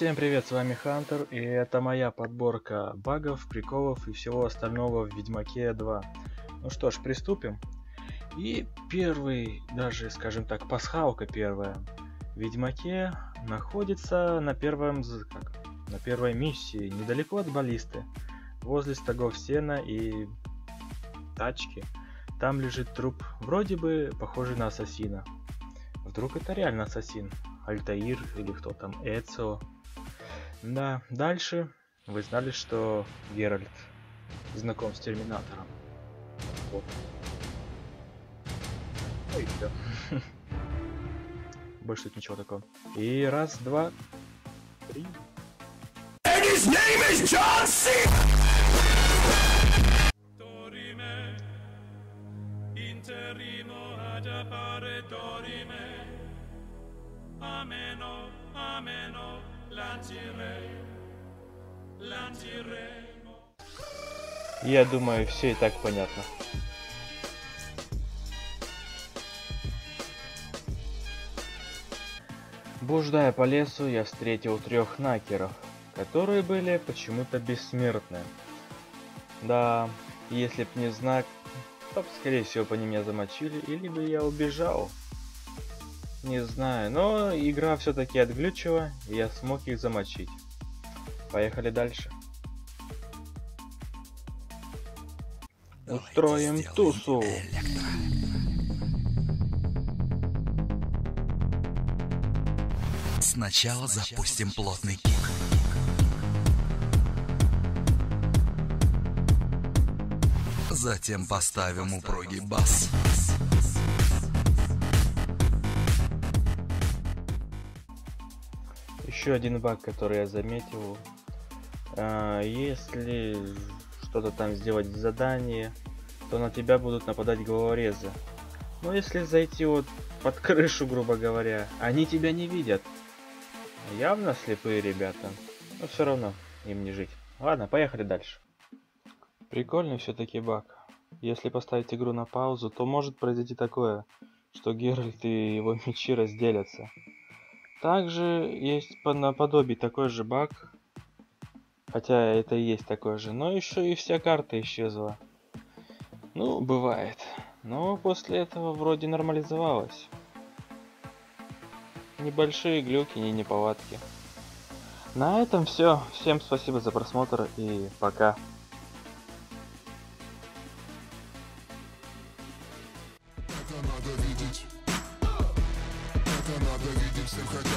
Всем привет, с вами Хантер, и это моя подборка багов, приколов и всего остального в Ведьмаке 2. Ну что ж, приступим. И первый, даже, скажем так, пасхалка первая в Ведьмаке находится на первой миссии, недалеко от баллисты, возле стогов сена и тачки. Там лежит труп, вроде бы похожий на ассасина. Вдруг это реально ассасин? Альтаир или кто там, Эцио. Да, дальше вы знали, что Геральт знаком с Терминатором. Вот. Ну и все. Больше тут ничего такого. И раз, два, три. And his name is John C. Я думаю, все и так понятно. Блуждая по лесу, я встретил 3 накеров, которые были почему-то бессмертны. Да, если б не знак, то, скорее всего, по ним меня замочили, или бы я убежал. Не знаю, но игра все-таки отглючила, и я смог их замочить. Поехали дальше. Устроим тусу. Сначала запустим плотный кик. Затем поставим упругий бас. Еще один баг, который я заметил. Если что-то там сделать в задании, то на тебя будут нападать головорезы. Но если зайти вот под крышу, грубо говоря, они тебя не видят. Явно слепые ребята, но все равно им не жить. Ладно, поехали дальше. Прикольный все-таки баг. Если поставить игру на паузу, то может произойти такое, что Геральт и его мечи разделятся. Также есть наподобие такой же баг, хотя это и есть такой же, но еще и вся карта исчезла. Ну, бывает. Но после этого вроде нормализовалось. Небольшие глюки и неполадки. На этом все. Всем спасибо за просмотр и пока. Это надо видеть, всем хотеть.